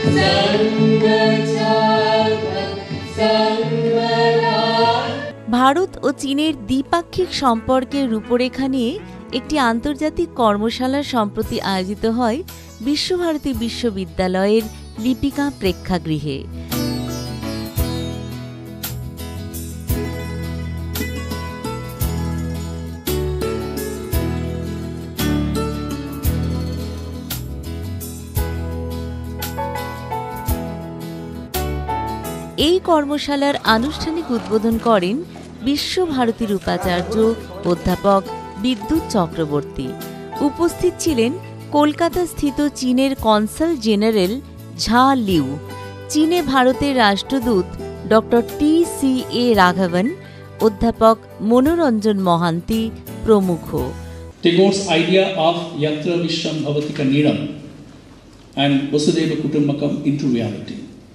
ভারত ও চীনের দ্বিপাক্ষিক সম্পর্কের রূপরেখা নিয়ে একটি আন্তর্জাতিক কর্মশালা সম্প্রতি আয়োজিত হয় বিশ্বভারতী বিশ্ববিদ্যালয়ের লিপিকা প্রেক্ষাগৃহে। এই কর্মশালার আনুষ্ঠানিক উদ্বোধন করেন বিশ্বভারতীর উপাচার্য অধ্যাপক বিদ্যুৎ চক্রবর্তী। উপস্থিত ছিলেন কলকাতা স্থিত চীনের কনসাল জেনারেল ঝা লিউ, চীনে ভারতের রাষ্ট্রদূত ডক্টর টি.সি.এ. রাঘবন, অধ্যাপক মনোরঞ্জন মহান্তি প্রমুখ। Tagore's idea of Yatra Vishwam Bhavatika Niram and Vasudhaiva Kutumbakam into reality.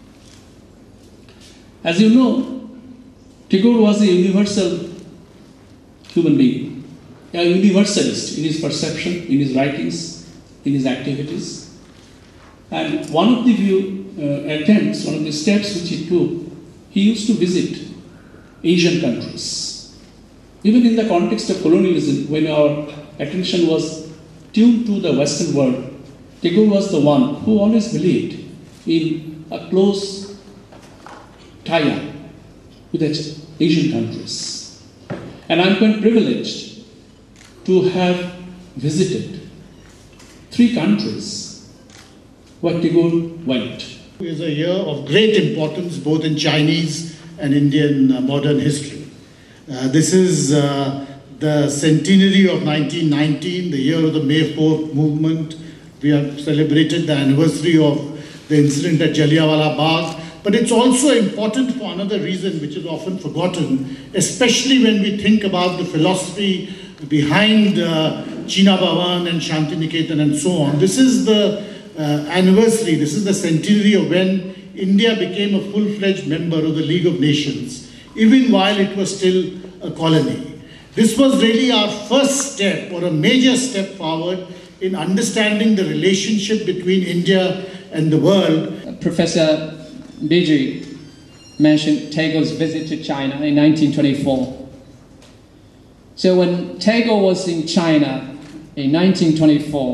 As you know, Tagore was a universal human being, a universalist in his perception, in his writings, in his activities. And one of the attempts, one of the steps which he took, he used to visit Asian countries. Even in the context of colonialism, when our attention was tuned to the Western world, Tagore was the one who always believed in a close tie-up with the Asian countries. And I'm quite privileged to have visited 3 countries where Tagore went. It is a year of great importance both in Chinese and Indian modern history. This is the centenary of 1919, the year of the May 4th movement. We have celebrated the anniversary of the incident at Jallianwala Bagh. But it's also important for another reason which is often forgotten, especially when we think about the philosophy behind China Bhavan and Shantiniketan and so on. This is the anniversary, this is the centenary of when India became a full-fledged member of the League of Nations, even while it was still a colony. This was really our first step or a major step forward in understanding the relationship between India and the world. Professor Biju mentioned Tagore's visit to China in 1924. So when Tagore was in China in 1924,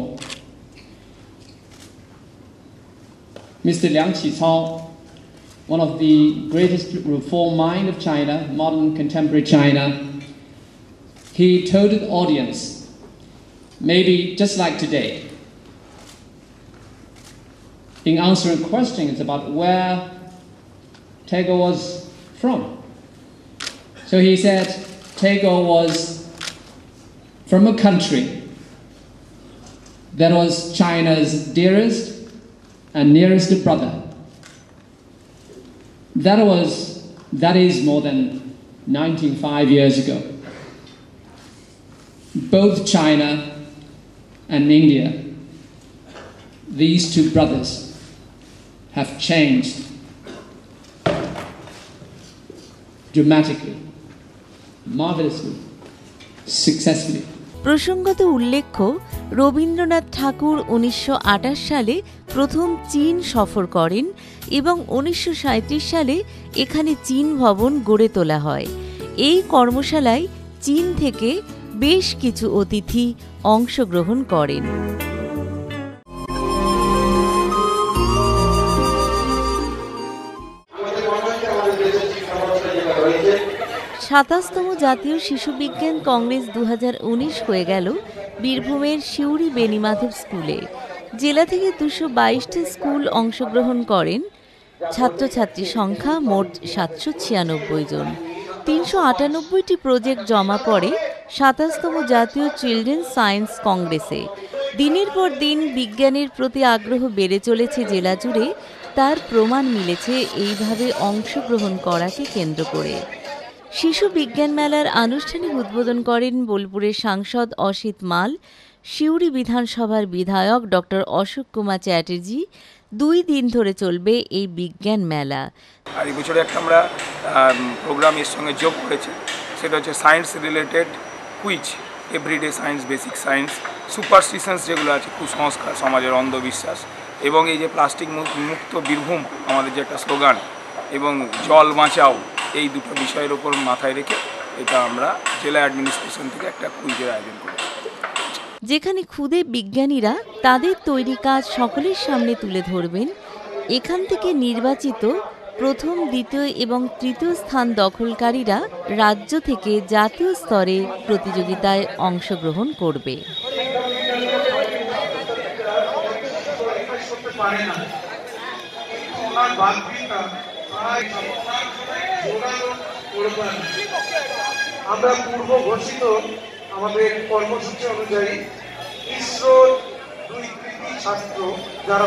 Mr. Liang Qicao, one of the greatest reform mind of China, modern contemporary China, he told the audience, maybe just like today, in answering questions about where Tagore was from. So he said Tagore was from a country that was China's dearest and nearest brother. That is more than 95 years ago. Both China and India, these 2 brothers, have changed dramatically, marvelously, successfully. প্রসঙ্গত উল্লেখ্য, রবীন্দ্রনাথ ঠাকুর 1928 সালে প্রথম চীন সফর করেন এবং 1937 সালে এখানে চীন ভবন গড়ে তোলা হয়। এই কর্মশালায় চীন থেকে বেশ কিছু অতিথি অংশগ্রহণ করেন। 27তম জাতীয় শিশু বিজ্ঞান কংগ্রেস 2019 হয়ে গেল বীরভূমের সিউড়ি বেণীমাধব স্কুলে। জেলা থেকে 222টি স্কুল অংশগ্রহণ করেন। ছাত্রছাত্রী সংখ্যা মোট 796 জন। 398টি প্রজেক্ট জমা পড়ে 27তম জাতীয় চিলড্রেন সায়েন্স কংগ্রেসে। দিনের পর দিন বিজ্ঞানের প্রতি আগ্রহ বেড়ে চলেছে জেলা জুড়ে, তার প্রমাণ মিলেছে এইভাবে অংশগ্রহণ করাকে কেন্দ্র করে। শিশু বিজ্ঞান মেলার আনুষ্ঠানিক উদ্বোধন করেন বোলপুরের সাংসদ অসিত মাল, সিউড়ি বিধানসভার বিধায়ক ডক্টর অশোক কুমার চ্যাটার্জি। 2 দিন ধরে চলবে এই বিজ্ঞান মেলা। আর এই বছরে একটা আমরা প্রোগ্রাম এর সঙ্গে যোগ করেছি, সেটা হচ্ছে science related quiz, everyday science, basic science, superstitions যেগুলো আছে, কুসংস্কার, সমাজের অন্ধবিশ্বাস, এবং এই যে প্লাস্টিক মুক্ত বীরভূম আমাদের যে একটা স্লোগান এবং জল বাঁচাও, এই দুটো বিষয়ের ওপর মাথায় রেখে এটা আমরা জেলা অ্যাডমিনিস্ট্রেশন থেকে একটা কুইজের আয়োজন করেছি, যেখানে খুদে বিজ্ঞানীরা তাদের তৈরি কাজ সকলের সামনে তুলে ধরবেন। এখান থেকে নির্বাচিত প্রথম, দ্বিতীয় এবং তৃতীয় স্থান দখলকারীরা রাজ্য থেকে জাতীয় স্তরে প্রতিযোগিতায় অংশগ্রহণ করবে। আমরা পূর্ব ঘোষিত আমাদের কর্মসূচি অনুযায়ী ইসরোর 2 কৃতি ছাত্র যারা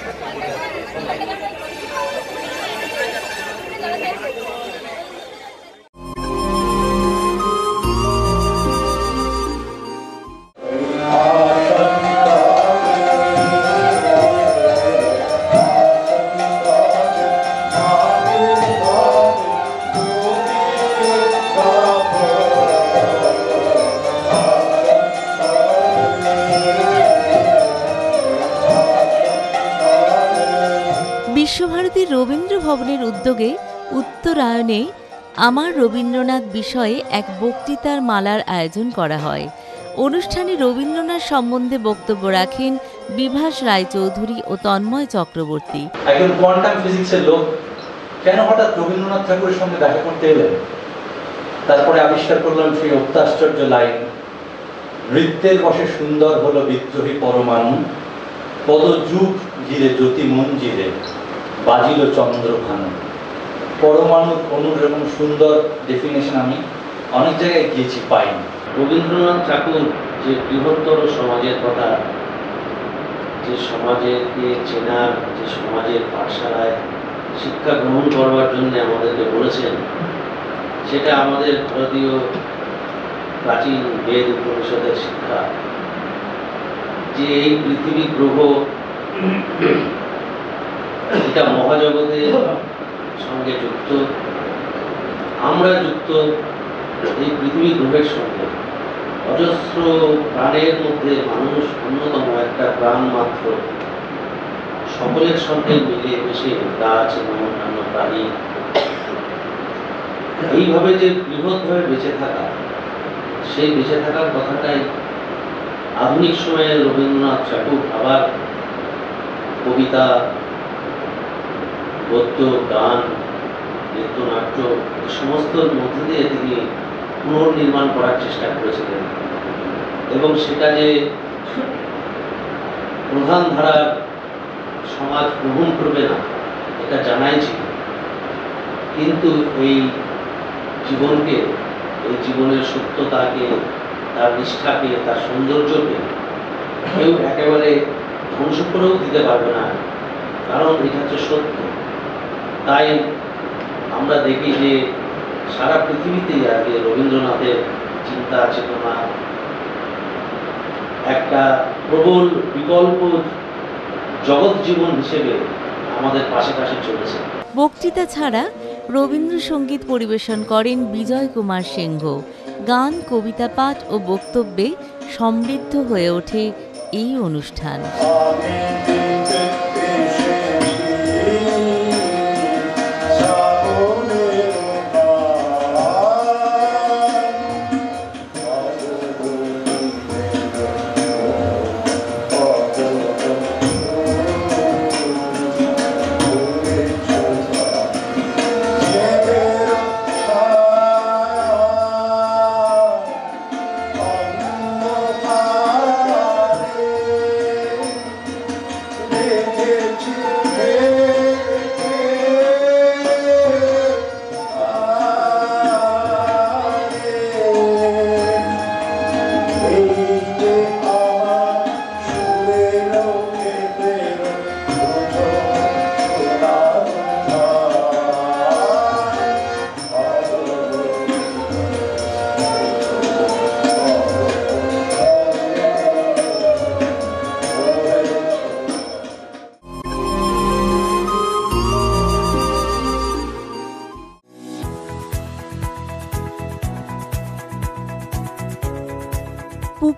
বিশ্বভারতীর রবীন্দ্র ভবনের উদ্যোগে উত্তরায়ণে আমার রবীন্দ্রনাথ বিষয়ে এক বক্তৃতার মালার আয়োজন করা হয়। অনুষ্ঠানে রবীন্দ্রনাথ সম্বন্ধে বক্তব্য রাখেন বিভাস রায়চৌধুরী ও তন্ময় চক্রবর্তী। একজন কোয়ান্টাম ফিজিক্সের লোক কেন হঠাৎ রবীন্দ্রনাথ ঠাকুরের সঙ্গে দেখা করতে এলেন? তারপরে আবিষ্কার করলাম সেই অত্যাশ্চর্য লাইন, নৃত্যের বসে সুন্দর হলো বিদ্রোহী পরমাণু, কত যুগ ঘিরে জ্যোতি মঞ্জিরে বাজিল চন্দ্রভানু। পরমাণুর অনুর এরকম সুন্দর ডেফিনেশন আমি অনেক জায়গায় গিয়েছি, পাইনি। রবীন্দ্রনাথ ঠাকুর যে বৃহত্তর সমাজের কথা, যে সমাজকে চেনার, যে সমাজের পাঠশালায় শিক্ষা গ্রহণ করবার জন্য আমাদেরকে বলেছেন, সেটা আমাদের ভারতীয় প্রাচীন বেদ উপনিষদের শিক্ষা, যে এই পৃথিবী গ্রহ এটা মহাজগতের সঙ্গে যুক্ত, আমরা যুক্ত এই পৃথিবী গ্রহের সঙ্গে। অজস্র প্রাণের মধ্যে মানুষ অন্যতম একটা প্রাণ মাত্র, সকলের সঙ্গে মিলে মিশে গাছ এবং অন্যান্য প্রাণী এইভাবে যে বৃহৎভাবে বেঁচে থাকা, সেই বেঁচে থাকার কথাটাই আধুনিক সময়ে রবীন্দ্রনাথ ঠাকুর আবার কবিতা, গদ্য, গান, নৃত্যনাট্য এই সমস্তর মধ্যে দিয়ে তিনি পুনর্নির্মাণ করার চেষ্টা করেছিলেন। এবং সেটা যে প্রধান ধারার সমাজ গ্রহণ করবে না এটা জানাই ছিল, কিন্তু এই জীবনকে, এই জীবনের সত্যতাকে, তার নিষ্ঠাকে, তার সৌন্দর্যকে কেউ একেবারে ধ্বংস করেও দিতে পারবে না, কারণ এটা হচ্ছে সত্য। তাই আমরা দেখি যে সারা পৃথিবীতেই আজকে রবীন্দ্রনাথের চিন্তা চেতনা একটা প্রবল বিকল্প জগৎ জীবন হিসেবে আমাদের পাশে চলেছে। বক্তৃতা ছাড়া রবীন্দ্রসঙ্গীত পরিবেশন করেন বিজয় কুমার সিংহ। গান, কবিতা পাঠ ও বক্তব্যে সমৃদ্ধ হয়ে ওঠে এই অনুষ্ঠান।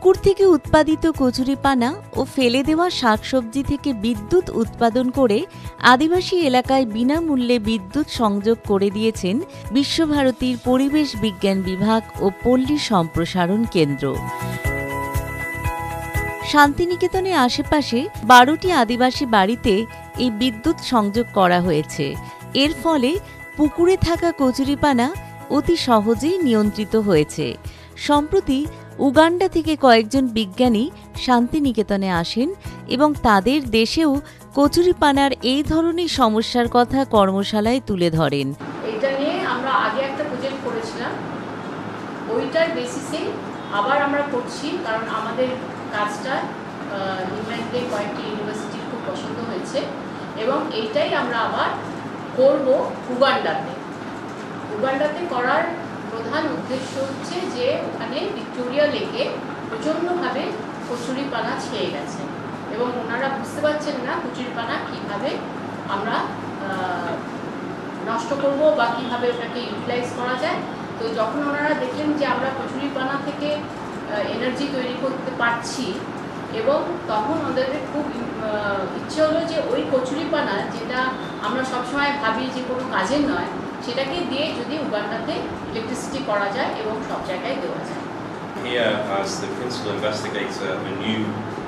পুকুর থেকে উৎপাদিত কচুরিপানা ও ফেলে দেওয়া শাকসবজি থেকে বিদ্যুৎ উৎপাদন করে আদিবাসী এলাকায় বিনামূল্যে বিদ্যুৎ সংযোগ করে দিয়েছেন বিশ্বভারতীর পরিবেশ বিজ্ঞান বিভাগ ও পল্লী সম্প্রসারণ কেন্দ্র। শান্তিনিকেতনের আশেপাশে 12টি আদিবাসী বাড়িতে এই বিদ্যুৎ সংযোগ করা হয়েছে। এর ফলে পুকুরে থাকা কচুরিপানা অতি সহজেই নিয়ন্ত্রিত হয়েছে। সম্প্রতি উগান্ডা থেকে কয়েকজন বিজ্ঞানী শান্তিনিকেতনে আসেন এবং তাদের দেশেও কচুরিপানার এই ধরনের সমস্যার কথা কর্মশালায় তুলে ধরেন। এটা নিয়ে আমরা আগে একটা প্রজেক্ট করেছিলাম, ওইটার বেসিসে আবার আমরা করছি, কারণ আমাদের কাজটা ইংল্যান্ডে কয়েকটি ইউনিভার্সিটির খুব পছন্দ হয়েছে এবং এইটাই আমরা আবার করব উগান্ডাতে। উগান্ডাতে করার প্রধান উদ্দেশ্য হচ্ছে যে ওখানে ভিক্টোরিয়া লেকে প্রচণ্ডভাবে কচুরিপানা ছেয়ে গেছে এবং ওনারা বুঝতে পারছেন না কচুরিপানা কীভাবে আমরা নষ্ট করব বা কীভাবে ওটাকে ইউটিলাইজ করা যায়। তো যখন ওনারা দেখলেন যে আমরা কচুরিপানা থেকে এনার্জি তৈরি করতে পারছি এবং তখন ওদের খুব ইচ্ছে হলো যে ওই কচুরিপানা, যেটা আমরা সবসময় ভাবি যে কোনো কাজের নয়, সেটাকে দিয়ে যদি উগান্ডাতে ইলেকট্রিসিটি করা যায় এবং সব জায়গায় দেওয়া যায়। Here as the principal investigator of a new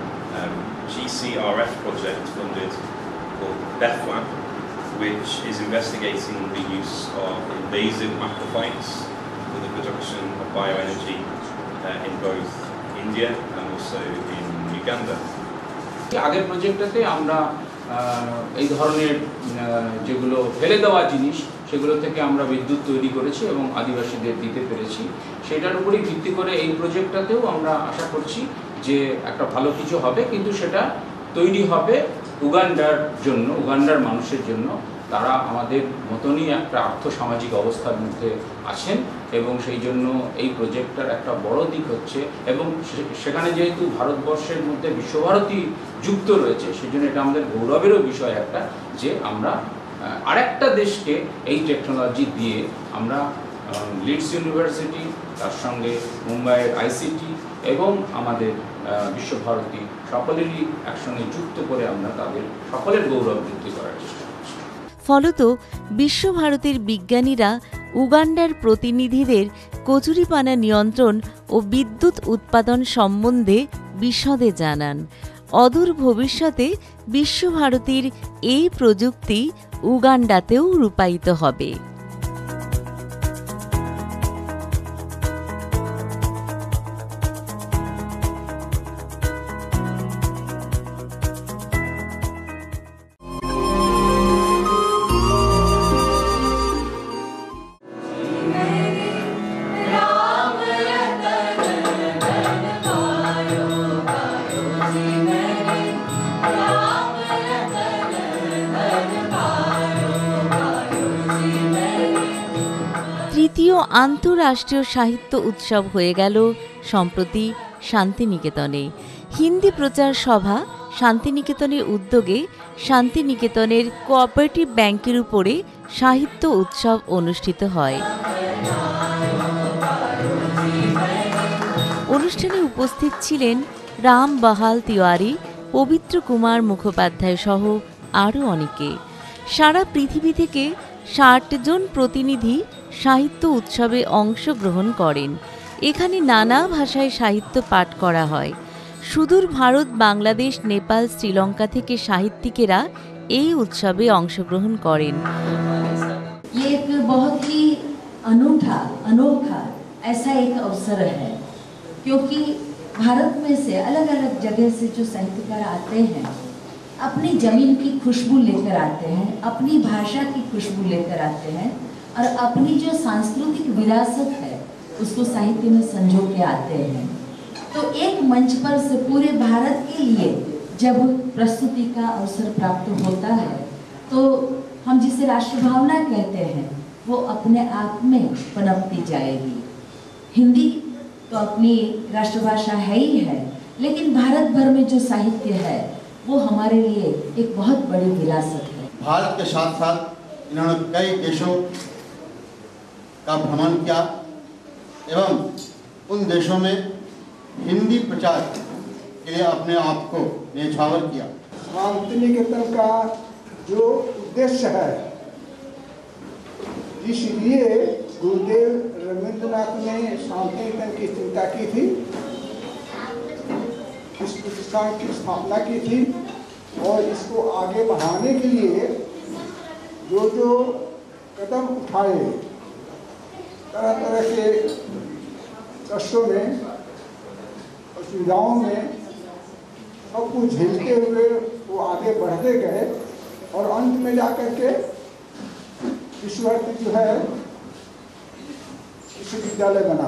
GCRF project funded called BEFWAP, which is investigating the use of invasive macrophytes for the production of bioenergy in both India and also in Uganda. আগের প্রজেক্টটাতে আমরা এই ধরনের যেগুলো ফেলে দেওয়া জিনিস সেগুলো থেকে আমরা বিদ্যুৎ তৈরি করেছি এবং আদিবাসীদের দিতে পেরেছি। সেটার উপরেই ভিত্তি করে এই প্রজেক্টটাতেও আমরা আশা করছি যে একটা ভালো কিছু হবে, কিন্তু সেটা তৈরি হবে উগান্ডার জন্য, উগান্ডার মানুষের জন্য। তারা আমাদের মতনই একটা আর্থসামাজিক অবস্থার মধ্যে আছেন এবং সেই জন্য এই প্রজেক্টটার একটা বড় দিক হচ্ছে, এবং সেখানে যেহেতু ভারতবর্ষের মধ্যে বিশ্বভারতী যুক্ত রয়েছে, সেই জন্য এটা আমাদের গৌরবেরও বিষয় একটা যে আমরা আরেকটা দেশকে এই টেকনোলজি দিয়ে আমরা লিডস ইউনিভার্সিটি, তার সঙ্গে মুম্বাইয়ের আইসিটি এবং আমাদের বিশ্বভারতী সকলেরই একসঙ্গে যুক্ত করে আমরা তাদের সকলের গৌরব বৃদ্ধি করার চেষ্টা করছি। ফলত বিশ্বভারতীর বিজ্ঞানীরা উগান্ডার প্রতিনিধিদের কচুরিপানা নিয়ন্ত্রণ ও বিদ্যুৎ উৎপাদন সম্বন্ধে বিশদে জানান। অদূর ভবিষ্যতে বিশ্বভারতীর এই প্রযুক্তি উগান্ডাতেও রূপায়িত হবে। তৃতীয় আন্তঃরাষ্ট্রীয় সাহিত্য উৎসব হয়ে গেল সম্প্রতি শান্তিনিকেতনে। হিন্দি প্রচার সভা শান্তিনিকেতনের উদ্যোগে শান্তিনিকেতনের কোঅপারেটিভ ব্যাংকের উপরে সাহিত্য উৎসব অনুষ্ঠিত হয়। অনুষ্ঠানে উপস্থিত ছিলেন রাম বহাল তিওয়ারি, পবিত্র কুমার মুখোপাধ্যায় সহ আরও অনেকে। সারা পৃথিবী থেকে 60 জন প্রতিনিধি সাহিত্য উৎসবে অংশগ্রহণ করেন। এখানে নানা ভাষায় সাহিত্য পাঠ করা হয়। সুদূর ভারত, বাংলাদেশ, নেপাল, শ্রীলঙ্কা থেকে সাহিত্যিকেরা এই উৎসবে অংশগ্রহণ করেন। ये एक बहुत ही अनोखा ऐसा एक अवसर है, क्योंकि भारत में से अलग अलग जगह से जो साहित्यकार आते हैं, अपनी जमीन की खुशबू लेकर आते हैं, अपनी भाषा की खुशबू लेकर आते हैं और अपनी जो सांस्कृतिक विरासत है उसको साहित्य में संजो के आते हैं। तो एक मंच पर से पूरे भारत के लिए जब प्रस्तुति का अवसर प्राप्त होता है तो हम जिसे राष्ट्रभावना कहते हैं वो अपने आप में पनपती जाएगी। हिंदी तो अपनी राष्ट्रभाषा है ही है, लेकिन भारत भर में जो साहित्य है वो हमारे लिए एक बहुत बड़ी विरासत है। भारत के साथ साथ इन्होंने कई देशों का भ्रमण किया एवं उन देशों में हिंदी प्रचार के लिए अपने आप को न्यौछावर किया। शांति निकेतन का जो उद्देश्य है, इसलिए गुरुदेव रविंद्रनाथ ने शांति निकेतन की चिंता की थी, इस प्रतिष्ठान की स्थापना की थी और इसको आगे बढ़ाने के लिए जो जो कदम उठाए, तरह तरह के कष्टों में, असुविधाओं में सब कुछ झेलते हुए वो आगे बढ़ते गए और अंत में जाकर के विश्वभारती जो है विश्वविद्यालय बना।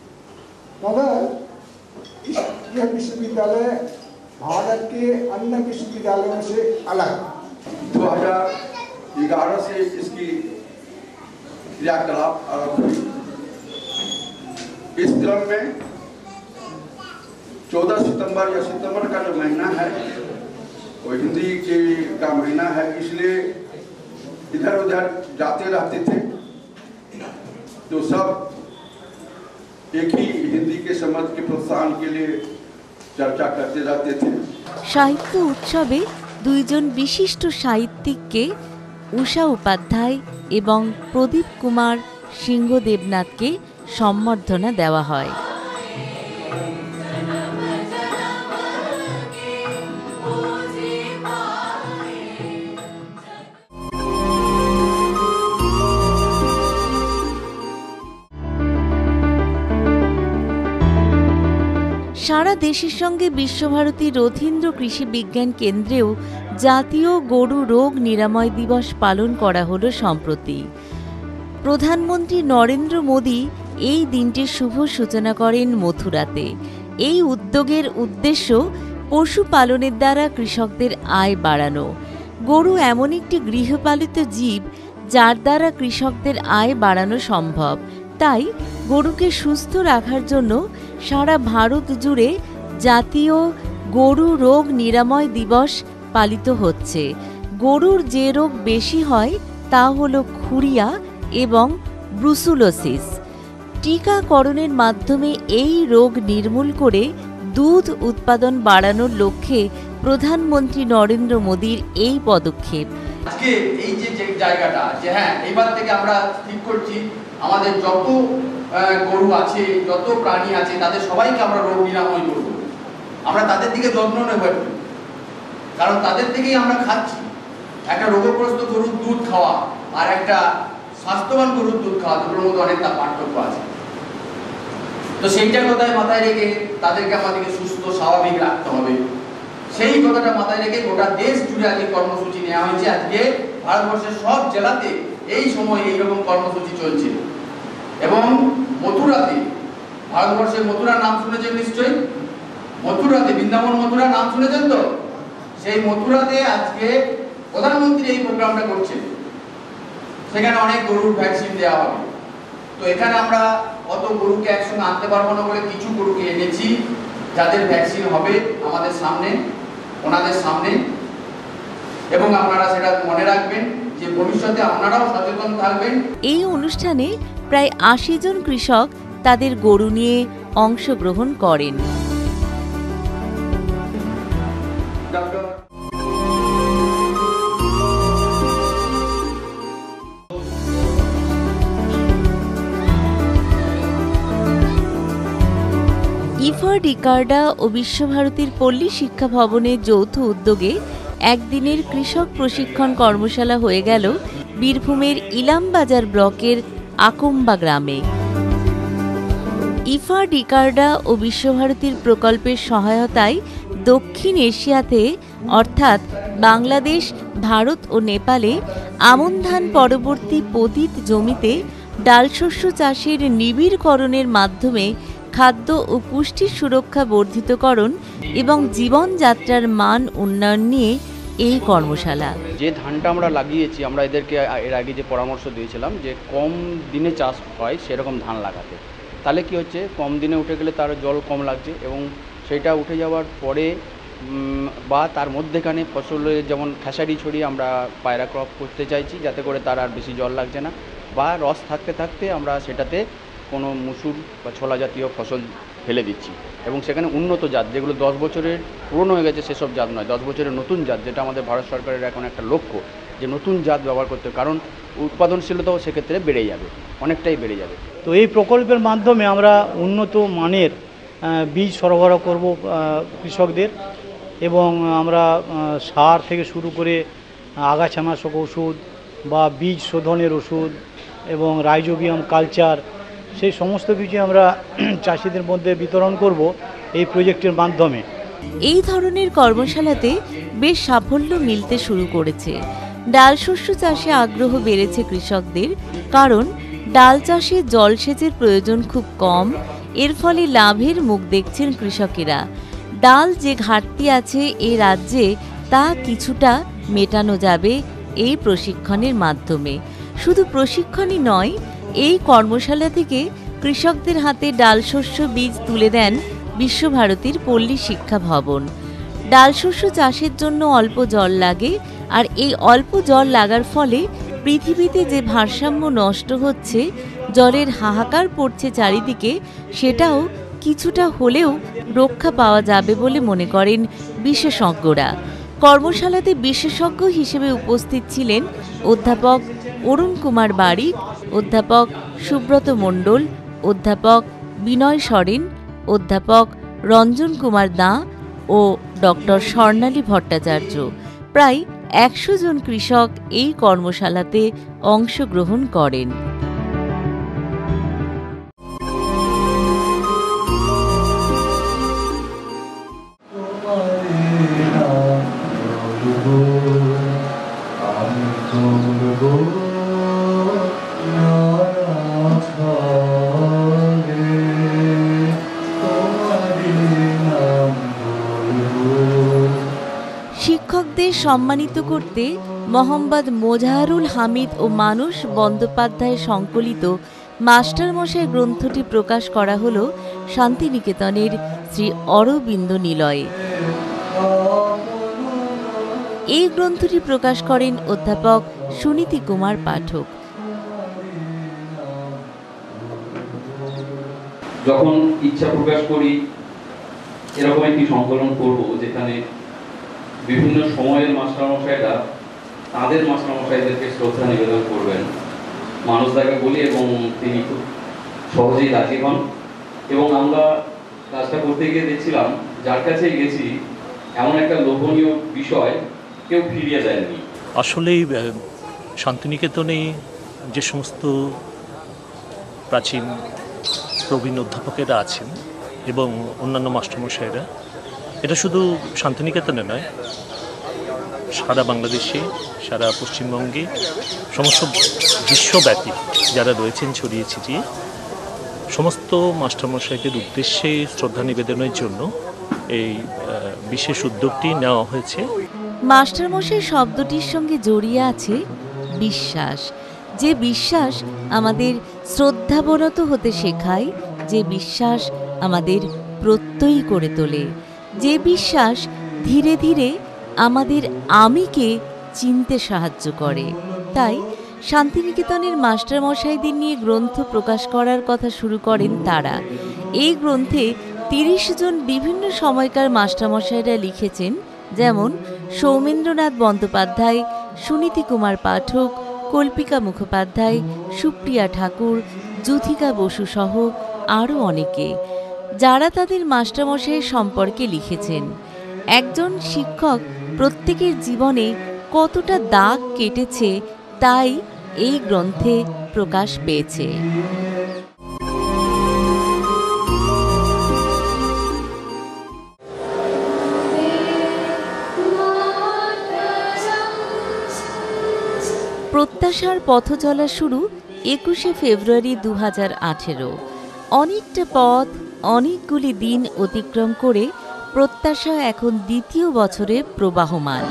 मगर यह विश्वविद्यालय भारत के अन्य विश्वविद्यालयों से अलग। 2011 से इसकी क्रियाकलाप आरंभ हुई। इस क्रम में 14 सितंबर या सितंबर का जो महीना है वो हिंदी का महीना है, इसलिए इधर उधर जाते रहते थे तो सब एक ही हिंदी के समझ के प्रोत्साहन के लिए चर्चा करते रहते थे। সাহিত্য উৎসবে দুইজন বিশিষ্ট সাহিত্যিককে উষা উপাধ্যায় এবং প্রদীপ কুমার সিংহ দেবনাথকে সম্বর্ধনা দেওয়া হয়। সারা দেশের সঙ্গে বিশ্বভারতী রথীন্দ্র কৃষি বিজ্ঞান কেন্দ্রেও জাতীয় গরু রোগ নিরাময় দিবস পালন করা হলো সম্প্রতি। প্রধানমন্ত্রী নরেন্দ্র মোদী এই দিনটির শুভ সূচনা করেন মথুরাতে। এই উদ্যোগের উদ্দেশ্য পশুপালনের দ্বারা কৃষকদের আয় বাড়ানো। গরু এমন একটি গৃহপালিত জীব যার দ্বারা কৃষকদের আয় বাড়ানো সম্ভব। তাই গরুকে সুস্থ রাখার জন্য সারা ভারত জুড়ে জাতীয় গরু রোগ নিরাময় দিবস পালিত হচ্ছে। গরুর যে রোগ বেশি হয় তা হল খুরিয়া এবং ব্রুসেলোসিস। টিকাকরণের মাধ্যমে এই রোগ নির্মূল করে দুধ উৎপাদন বাড়ানোর লক্ষ্যে প্রধানমন্ত্রী নরেন্দ্র মোদীর এই পদক্ষেপ। আজকে এই যে জায়গাটা যে হ্যাঁ এবার থেকে আমরা ঠিক করছি আমাদের যত গরু আছে, যত প্রাণী আছে তাদের সবাইকে আমরা রোগ নিরাময় করব। আমরা তাদের দিকে যত্ন নেব, কারণ তাদের থেকেই আমরা খাচ্ছি। একটা রোগগ্রস্ত গরুর দুধ খাওয়া আর একটা স্বাস্থ্যবান গরুর দুধ খাওয়া দুটোর মধ্যে অনেকটা পার্থক্য আছে। তো সেইটা কথায় মাথায় রেখে তাদেরকে আমাদেরকে সুস্থ স্বাভাবিক রাখতে হবে। সেই কথাটা মাথায় রেখে গোটা দেশ জুড়ে আজকে কর্মসূচি নেওয়া হয়েছে। আজকে ভারতবর্ষের সব জেলাতে এই সময় এইরকম কর্মসূচি চলছে। এবং মথুরাতে, ভারতবর্ষের মথুরার নাম শুনেছেন নিশ্চয়ই, মথুরাতে বৃন্দাবন মথুরা নাম শুনেছেন তো? সেই মথুরাতে আজকে প্রধানমন্ত্রী এই প্রোগ্রামটা করছেন। সেখানে অনেক গরুর ভ্যাকসিন দেওয়া হবে। তো এখানে আমরা অত গরুকে একসঙ্গে আনতে পারবো না বলে কিছু গরুকে এনেছি যাদের ভ্যাকসিন হবে আমাদের সামনে, ওনাদের সামনে। এবং আপনারা সেটা মনে রাখবেন যে ভবিষ্যতে আপনারাও সচেতন থাকবেন। এই অনুষ্ঠানে প্রায় ৮০ জন কৃষক তাদের গরু নিয়ে অংশগ্রহণ করেন। ইফা ডিকার্ডা ও বিশ্বভারতীর পল্লী শিক্ষা ভবনের যৌথ উদ্যোগে একদিনের কৃষক প্রশিক্ষণ কর্মশালা হয়ে গেল বীরভূমের ইলামবাজার ব্লকের আকুম্বা গ্রামে। ইফা ডিকার্ডা ও বিশ্বভারতীর প্রকল্পের সহায়তায় দক্ষিণ এশিয়াতে অর্থাৎ বাংলাদেশ, ভারত ও নেপালে আমন ধান পরবর্তী পতিত জমিতে ডালশস্য চাষের নিবিড়করণের মাধ্যমে খাদ্য ও পুষ্টির সুরক্ষা বর্ধিতকরণ এবং জীবনযাত্রার মান উন্নয়ন নিয়ে এই কর্মশালা। যে ধানটা আমরা লাগিয়েছি, আমরা এদেরকে এর আগে যে পরামর্শ দিয়েছিলাম যে কম দিনে চাষ হয় সেরকম ধান লাগাতে। তাহলে কি হচ্ছে, কম দিনে উঠে গেলে তার জল কম লাগছে এবং সেটা উঠে যাওয়ার পরে বা তার মধ্যেখানে ফসলের যেমন খেসারি ছড়িয়ে আমরা পায়রা ক্রপ করতে চাইছি, যাতে করে তার আর বেশি জল লাগছে না, বা রস থাকতে থাকতে আমরা সেটাতে কোনো মুসুর বা ছোলা জাতীয় ফসল ফেলে দিচ্ছি এবং সেখানে উন্নত জাত যেগুলো 10 বছরের পুরনো হয়ে গেছে সেসব জাত নয়, 10 বছরের নতুন জাত, যেটা আমাদের ভারত সরকারের এখন একটা লক্ষ্য যে নতুন জাত ব্যবহার করতে, কারণ উৎপাদনশীলতাও সেক্ষেত্রে বেড়ে যাবে, অনেকটাই বেড়ে যাবে। তো এই প্রকল্পের মাধ্যমে আমরা উন্নত মানের বীজ সরবরাহ করব কৃষকদের এবং আমরা সার থেকে শুরু করে আগাছানাশক ওষুধ বা বীজ শোধনের ওষুধ এবং রাইজোবিয়াম কালচার সেই সমস্ত কিছু আমরা চাষিদের মধ্যে বিতরণ করব এই প্রজেক্টের মাধ্যমে। এই ধরনের কর্মশালাতে বেশ সাফল্য মিলতে শুরু করেছে। ডাল শস্য চাষে আগ্রহ বেড়েছে কৃষকদের, কারণ ডাল চাষে জলসেচের প্রয়োজন খুব কম। এর ফলে লাভের মুখ দেখছেন কৃষকেরা। ডাল যে ঘাটতি আছে এই রাজ্যে তা কিছুটা মেটানো যাবে এই প্রশিক্ষণের মাধ্যমে। শুধু প্রশিক্ষণই নয়, এই কর্মশালা থেকে কৃষকদের হাতে ডাল শস্য বীজ তুলে দেন বিশ্বভারতীর পল্লী শিক্ষা ভবন। ডাল শস্য চাষের জন্য অল্প জল লাগে, আর এই অল্প জল লাগার ফলে পৃথিবীতে যে ভারসাম্য নষ্ট হচ্ছে, জলের হাহাকার পড়ছে চারিদিকে, সেটাও কিছুটা হলেও রক্ষা পাওয়া যাবে বলে মনে করেন বিশেষজ্ঞরা। কর্মশালাতে বিশেষজ্ঞ হিসেবে উপস্থিত ছিলেন অধ্যাপক অরুণ কুমার বারিক, অধ্যাপক সুব্রত মণ্ডল, অধ্যাপক বিনয় সরেন, অধ্যাপক রঞ্জন কুমার দাঁ ও ডক্টর স্বর্ণালী ভট্টাচার্য। প্রায় 100 জন কৃষক এই কর্মশালাতে অংশগ্রহণ করেন। শিক্ষকদের সম্মানিত করতে মোহাম্মদ মোজাহারুল হামিদ ও মানস বন্দ্যোপাধ্যায় সংকলিত মাস্টারমশাই গ্রন্থটি প্রকাশ করা হল শান্তিনিকেতনের শ্রী অরবিন্দ নিলয়ে। এই গ্রন্থটি প্রকাশ করেন অধ্যাপক সুনীতি কুমার পাঠক। যখন ইচ্ছা প্রকাশ করি এরকম একটি সংকলন করব যেখানে বিভিন্ন সময়ের মাস্টারমশাইরা তাদের মাস্টারমশাইদেরকে শ্রদ্ধা নিবেদন করবেন, মানুষদাকে বলি এবং তিনি খুব সহজেই রাজি হন। এবং আমরা কাজটা করতে গিয়ে দেখছিলাম যার কাছেই গেছি এমন একটা লোভনীয় বিষয় কেউ ফিরিয়ে দেয়নি। আসলেই শান্তিনিকেতনে যে সমস্ত প্রাচীন প্রবীণ অধ্যাপকেরা আছেন এবং অন্যান্য মাস্টারমশাইরা, এটা শুধু শান্তিনিকেতনে নয়, সারা বাংলাদেশে, সারা পশ্চিমবঙ্গে, সমস্ত বিশ্বব্যাপী যারা রয়েছেন ছড়িয়ে ছিটিয়ে, সমস্ত মাস্টারমশাইদের উদ্দেশ্যে শ্রদ্ধা নিবেদনের জন্য এই বিশেষ উদ্যোগটি নেওয়া হয়েছে। মাস্টারমশাই শব্দটির সঙ্গে জড়িয়ে আছে বিশ্বাস। যে বিশ্বাস আমাদের শ্রদ্ধাবনত হতে শেখায়, যে বিশ্বাস আমাদের প্রত্যয়ী করে তোলে, যে বিশ্বাস ধীরে ধীরে আমাদের আমিকে চিনতে সাহায্য করে। তাই শান্তিনিকেতনের মাস্টারমশাইদের নিয়ে গ্রন্থ প্রকাশ করার কথা শুরু করেন তারা। এই গ্রন্থে 30 জন বিভিন্ন সময়কার মাস্টারমশাইরা লিখেছেন, যেমন সৌমেন্দ্রনাথ বন্দ্যোপাধ্যায়, সুনীতি কুমার পাঠক, কল্পিকা মুখোপাধ্যায়, সুপ্রিয়া ঠাকুর, যুথিকা বসু সহ আরও অনেকে, যারা তাদের মাস্টারমশাইয়ের সম্পর্কে লিখেছেন। একজন শিক্ষক প্রত্যেকের জীবনে কতটা দাগ কেটেছে তাই এই গ্রন্থে প্রকাশ পেয়েছে। প্রত্যাশার পথ চলা শুরু 21শে ফেব্রুয়ারি 2018। অনেকটা পথ, অনেকগুলি দিন অতিক্রম করে প্রত্যাশা এখন দ্বিতীয় বছরে প্রবাহমান।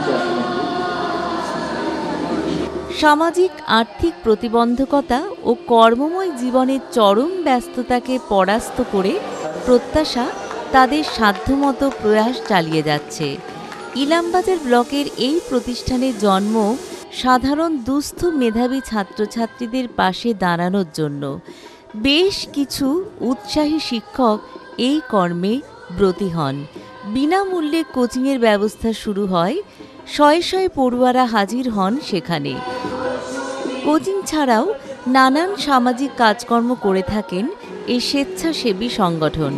সামাজিক আর্থিক প্রতিবন্ধকতা ও কর্মময় জীবনের চরম ব্যস্ততাকে পরাস্ত করে প্রত্যাশা তাদের সাধ্যমতো প্রয়াস চালিয়ে যাচ্ছে। ইলামবাজার ব্লকের এই প্রতিষ্ঠানের জন্ম সাধারণ দুস্থ মেধাবী ছাত্রছাত্রীদের পাশে দাঁড়ানোর জন্য। বেশ কিছু উৎসাহী শিক্ষক এই কর্মে ব্রতী হন। বিনামূল্যে কোচিংয়ের ব্যবস্থা শুরু হয়। শয়ে শয়ে পড়ুয়ারা হাজির হন সেখানে। কোচিং ছাড়াও নানান সামাজিক কাজকর্ম করে থাকেন এই স্বেচ্ছাসেবী সংগঠন।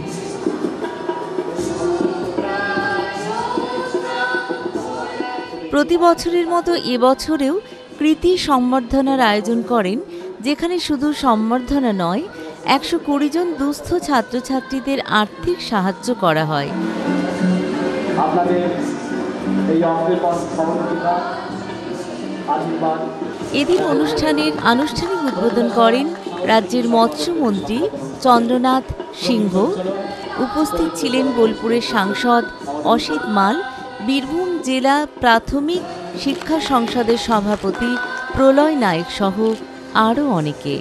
প্রতি বছরের মতো এবছরেও কৃতি সম্বর্ধনার আয়োজন করেন, যেখানে শুধু সম্বর্ধনা নয়, 120 জন দুস্থ ছাত্রছাত্রীদের আর্থিক সাহায্য করা হয়। এদিন অনুষ্ঠানের আনুষ্ঠানিক উদ্বোধন করেন রাজ্যের মৎস্যমন্ত্রী চন্দ্রনাথ সিংহ। উপস্থিত ছিলেন বোলপুরের সাংসদ অসিত মাল, বীরভূম জেলা প্রাথমিক শিক্ষা সংসদের সভাপতি প্রলয় নায়েক সহ আরও অনেকে।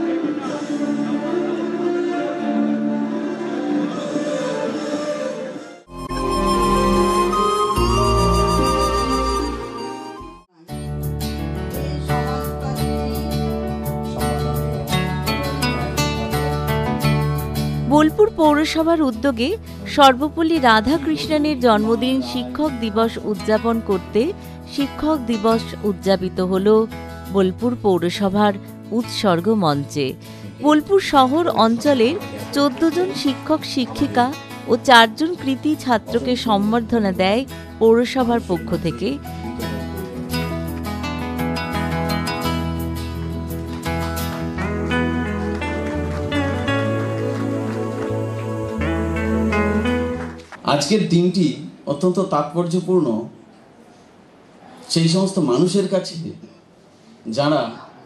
বোলপুর পৌরসভার উদ্যোগে সর্বপল্লী রাধাকৃষ্ণনের জন্মদিন শিক্ষক দিবস উদযাপন করতে শিক্ষক দিবস উদযাপিত হল বোলপুর পৌরসভার উৎসর্গ মঞ্চে। বোলপুর শহর অঞ্চলের 14 জন শিক্ষক শিক্ষিকা ও 4 জন কৃতি ছাত্রকে সম্বর্ধনা দেয় পৌরসভার পক্ষ থেকে। আজকের দিনটি অত্যন্ত তাৎপর্যপূর্ণ সেই সমস্ত মানুষের কাছে যারা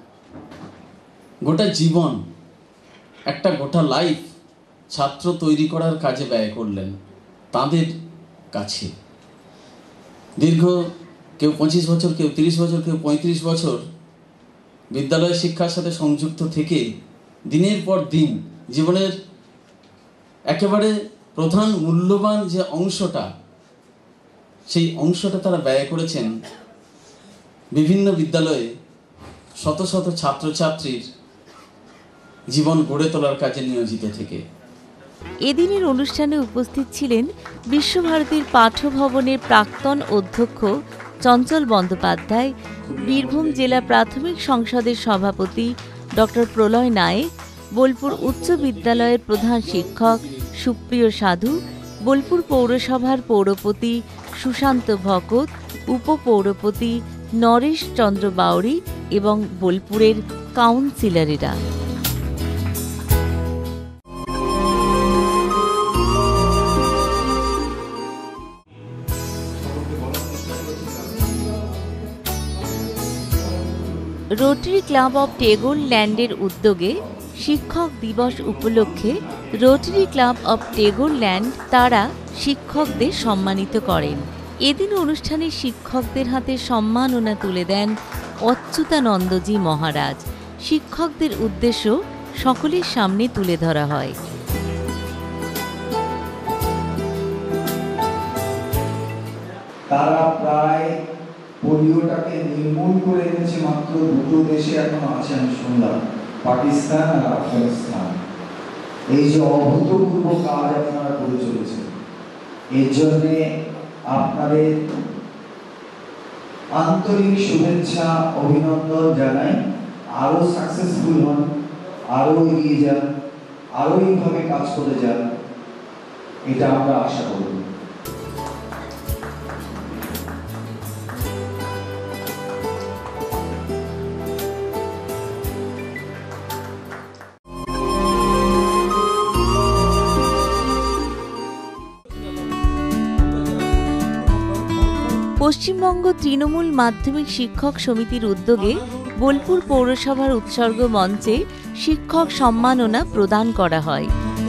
গোটা জীবন, একটা গোটা লাইফ ছাত্র তৈরি করার কাজে ব্যয় করলেন। তাদের কাছে দীর্ঘ কেউ 25 বছর, কেউ 30 বছর, কেউ 35 বছর বিদ্যালয় শিক্ষার সাথে সংযুক্ত থেকে দিনের পর দিন জীবনের একেবারে প্রধান মূল্যবান যে অংশটা, সেই অংশটা তারা ব্যয় করেছেন বিভিন্ন বিদ্যালয়ে শত শত ছাত্রছাত্রীর জীবন গড়ে তোলার কাজে নিয়োজিত থেকে। এদিনের অনুষ্ঠানে উপস্থিত ছিলেন বিশ্বভারতীর পাঠ্যভবনের প্রাক্তন অধ্যক্ষ চঞ্চল বন্দ্যোপাধ্যায়, বীরভূম জেলা প্রাথমিক সংসদের সভাপতি ডক্টর প্রলয় নায়েক, বোলপুর উচ্চ বিদ্যালয়ের প্রধান শিক্ষক সুপ্রিয় সাধু, বোলপুর পৌরসভার পৌরপতি সুশান্ত ভকত, উপপৌরপতি নরেশ চন্দ্র বাউরি এবং বোলপুরের কাউন্সিলরেরা। রোটারি ক্লাব অব টেগোর ল্যান্ডের উদ্যোগে শিক্ষক দিবস উপলক্ষে rotary club of Tagore land তারা শিক্ষকদের সম্মানিত করেন। এদিন অনুষ্ঠানে শিক্ষকদের হাতে সম্মাননা তুলে দেন অচ্যুতানন্দজি মহারাজ। শিক্ষকদের উদ্দেশ্য সকলের সামনে তুলে ধরা হয়। তারা প্রায় পোলিওটাকে নির্মূল করে এনেছে মাত্র 2টো দেশে এখনো আছে, আমি শুনলাম, পাকিস্তান আর আফগানিস্তান। এই যে অভূতপূর্ব কাজ আপনারা করে চলেছেন, এর জন্য আপনাদের আন্তরিক শুভেচ্ছা অভিনন্দন জানাই। আরো সাকসেসফুল হন, আরো এগিয়ে যান, আরো এইভাবে কাজ করে যান, এটা আমরা আশা করি। পশ্চিমবঙ্গ তৃণমূল মাধ্যমিক শিক্ষক সমিতির উদ্যোগে বোলপুর পৌরসভার উৎসর্গ মঞ্চে শিক্ষক সম্মাননা প্রদান করা হয়।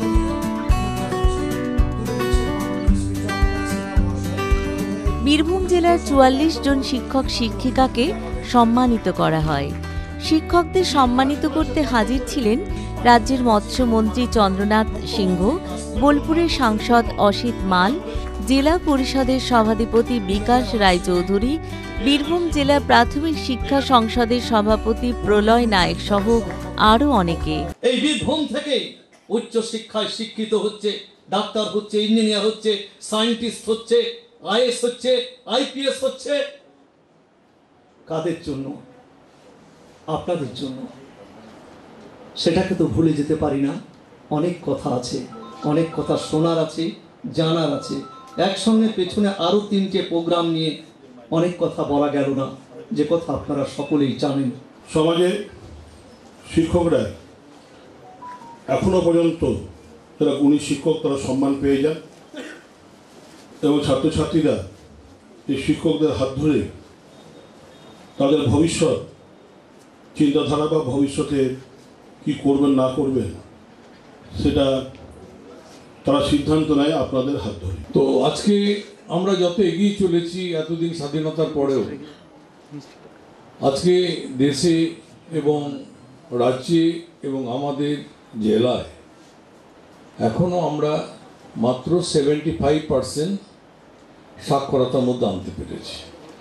বীরভূম জেলার 44 জন শিক্ষক শিক্ষিকাকে সম্মানিত করা হয়। শিক্ষকদের সম্মানিত করতে হাজির ছিলেন রাজ্যের মৎস্যমন্ত্রী চন্দ্রনাথ সিংহ, বোলপুরের সাংসদ অসিত মাল, জেলা পরিষদের সভাধিপতি বিকাশ রায়চৌধুরী, বীরভূম জেলা প্রাথমিক শিক্ষা সংসদের সভাপতি প্রলয় নায়েক সহ আরও অনেকে। এই বীরভূম থেকে উচ্চ শিক্ষায় শিক্ষিত হচ্ছে ডাক্তার হচ্ছে, ইঞ্জিনিয়ার হচ্ছে, সায়েন্টিস্ট হচ্ছে, আইএস হচ্ছে, আইপিএস হচ্ছে। কাদের জন্য? আপনাদের জন্য। সেটাকে তো ভুলে যেতে পারি না। অনেক কথা আছে, অনেক কথা শোনার আছে, জানার আছে। একসঙ্গে পেছনে আরও 3টে প্রোগ্রাম নিয়ে অনেক কথা বলা গেল না, যে কথা আপনারা সকলেই জানেন। সমাজে শিক্ষকরা এখনো পর্যন্ত যারা গুণী শিক্ষক তারা সম্মান পেয়ে যান, এবং ছাত্রছাত্রীরা এই শিক্ষকদের হাত ধরে তাদের ভবিষ্যৎ চিন্তাধারা বা ভবিষ্যতে কি করবেন না করবেন সেটা তারা সিদ্ধান্ত নেয় আপনাদের হাত ধরে। তো আজকে আমরা যত এগিয়ে চলেছি এতদিন স্বাধীনতার পরেও, আজকে দেশে এবং রাজ্যে এবং আমাদের জেলায় এখনও আমরা মাত্র 75% সাক্ষরতার মধ্যে আনতে পেরেছি।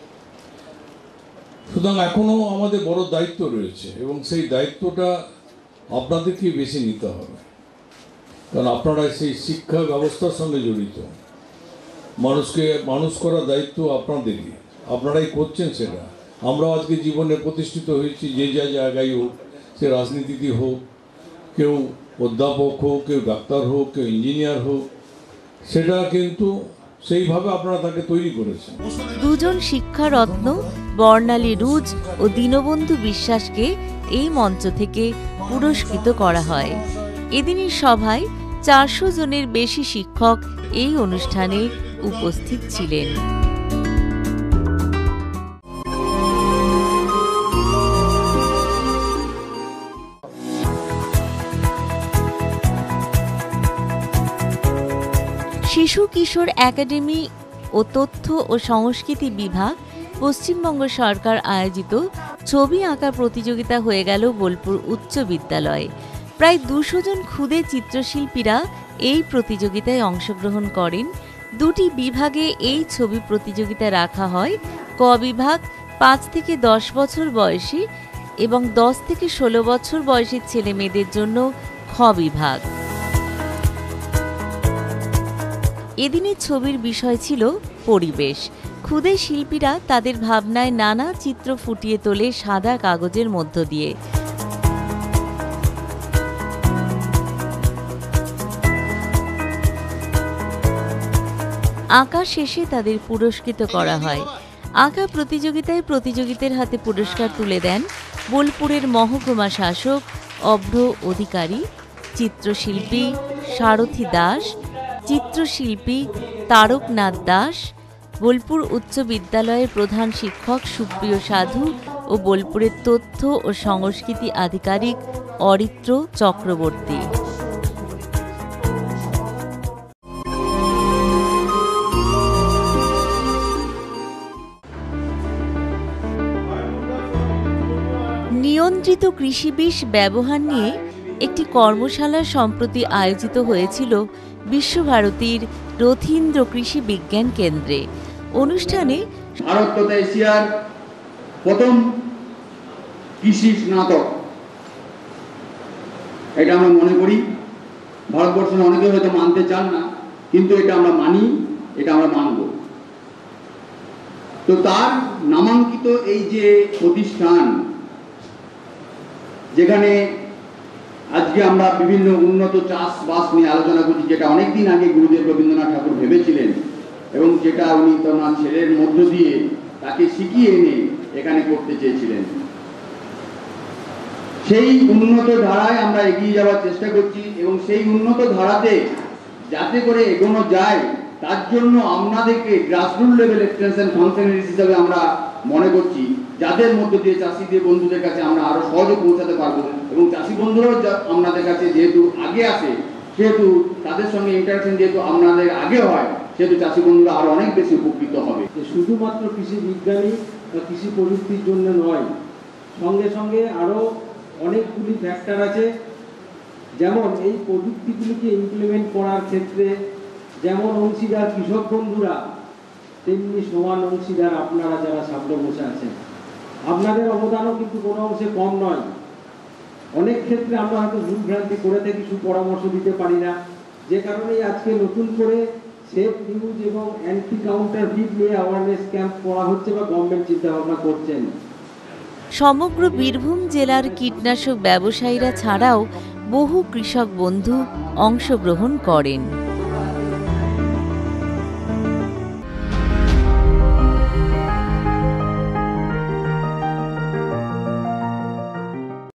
সুতরাং এখনও আমাদের বড় দায়িত্ব রয়েছে, এবং সেই দায়িত্বটা আপনাদেরকে বেশি নিতে হবে, কারণ আপনারা সেই শিক্ষা ব্যবস্থার সঙ্গে জড়িত। মানুষকে মানুষ করার দায়িত্ব আপনাদেরই, আপনারাই করছেন সেটা। আমরাও আজকে জীবনে প্রতিষ্ঠিত হয়েছি, যে যা জায়গায় হোক, সে রাজনীতিতে হোক, কেউ অধ্যাপক হোক, কেউ ডাক্তার হোক, কেউ ইঞ্জিনিয়ার হোক, সেটা কিন্তু সেইভাবে আপনারা তাকে তৈরি করেছেন। দুজন শিক্ষারত্ন বর্ণালী রুজ ও দীনবন্ধু বিশ্বাসকে এই মঞ্চ থেকে পুরস্কৃত করা হয়। এদিনের সভায় 400 জনের বেশি শিক্ষক এই অনুষ্ঠানে উপস্থিত ছিলেন। শিশু কিশোর একাডেমি ও তথ্য ও সংস্কৃতি বিভাগ, পশ্চিমবঙ্গ সরকার আয়োজিত ছবি আঁকা প্রতিযোগিতা হয়ে গেল বোলপুর উচ্চ বিদ্যালয়ে। প্রায় 200 জন ক্ষুদে চিত্রশিল্পীরা এই প্রতিযোগিতায় অংশগ্রহণ করেন। 2টি বিভাগে এই ছবি প্রতিযোগিতা রাখা হয়। ক বিভাগ 5 থেকে 10 বছর বয়সী এবং 10 থেকে 16 বছর বয়সী ছেলে মেয়েদের জন্য খ বিভাগ। এদিনের ছবির বিষয় ছিল পরিবেশ। ক্ষুদে শিল্পীরা তাদের ভাবনায় নানা চিত্র ফুটিয়ে তোলে সাদা কাগজের মধ্য দিয়ে। আঁকা শেষে তাদের পুরস্কৃত করা হয়। আঁকা প্রতিযোগিতায় প্রতিযোগীদের হাতে পুরস্কার তুলে দেন বোলপুরের মহকুমা শাসক অভ্র অধিকারী, চিত্রশিল্পী সারথী দাস, চিত্রশিল্পী তারকনাথ দাস, বোলপুর উচ্চ বিদ্যালয়ের প্রধান শিক্ষক সুপ্রিয় সাধু ও বোলপুরের তথ্য ও সংস্কৃতি আধিকারিক অরিত্র চক্রবর্তী। নিয়ন্ত্রিত কৃষি বিষ ব্যবহার নিয়ে একটি কর্মশালা সম্প্রতি আয়োজিত হয়েছিল বিশ্বভারতীর রথীন্দ্র কৃষি বিজ্ঞান কেন্দ্রে। অনুষ্ঠানে ভারত তথা এশিয়ার প্রথম কৃষি স্নাতক, এটা আমরা মনে করি। ভারতবর্ষে অনেকে হয়তো মানতে চান না, কিন্তু এটা আমরা মানি, এটা আমরা মানব। তো তার নামাঙ্কিত এই যে প্রতিষ্ঠান, যেখানে আজকে আমরা বিভিন্ন উন্নত চাষবাস নিয়ে আলোচনা করছি, যেটা অনেকদিন আগে গুরুদেব রবীন্দ্রনাথ ঠাকুর ভেবেছিলেন এবং যেটা উনি তার ছেলের মধ্য দিয়ে তাকে শিখিয়ে এনে এখানে করতে চেয়েছিলেন। সেই উন্নত ধারায় আমরা এগিয়ে যাওয়ার চেষ্টা করছি, এবং সেই উন্নত ধারাতে যাতে করে এগোনো যায় তার জন্য আপনাদেরকে গ্রাসরুট লেভেল এক্সটেনশন ফাংশনারিজ হিসাবে আমরা মনে করছি, যাদের মধ্য দিয়ে চাষিদের বন্ধুদের কাছে আমরা আরো সহজে পৌঁছাতে পারবো, এবং চাষি বন্ধুরাও আপনাদের কাছে যেহেতু আগে আসে, সেহেতু তাদের সঙ্গে ইন্টারাকশন যেহেতু আপনাদের আগে হয়, সেহেতু চাষি বন্ধুরা আরো অনেক বেশি উপকৃত হবে। শুধুমাত্র কৃষি বিজ্ঞানী বা কৃষি প্রযুক্তির জন্য নয়, সঙ্গে সঙ্গে আরো অনেকগুলি ফ্যাক্টর আছে, যেমন এই প্রযুক্তিগুলিকে ইমপ্লিমেন্ট করার ক্ষেত্রে যেমন অংশীদার কৃষক বন্ধুরা, তেমনি সমান অংশীদার আপনারা যারা সামনে বসে আছেন। আপনাদের অবদানও কিন্তু কোনো অংশে কম নয়। অনেক ক্ষেত্রে আমরা হয়তো ভুল ভ্রান্তি করে থাকি, সুপরামর্শ দিতে পারি না, যে কারণে আজকে নতুন করে সেফ নিউজ এবং অ্যান্টি কাউন্টারফিট নিয়ে অ্যাওয়ারনেস ক্যাম্প করা হচ্ছে বা গভর্নমেন্ট চিন্তা ভাবনা করছেন। সমগ্র বীরভূম জেলার কীটনাশক ব্যবসায়ীরা ছাড়াও বহু কৃষক বন্ধু অংশগ্রহণ করেন।